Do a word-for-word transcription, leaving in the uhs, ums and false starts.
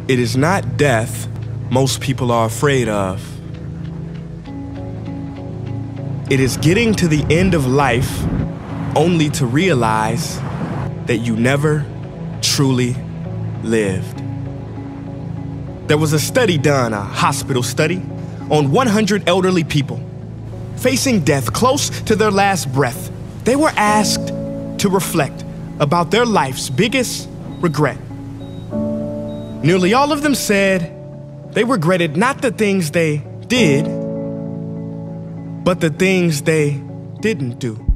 It is not death most people are afraid of. It is getting to the end of life only to realize that you never truly lived. There was a study done, a hospital study, on one hundred elderly people facing death close to their last breath. They were asked to reflect about their life's biggest regret. Nearly all of them said they regretted not the things they did, but the things they didn't do.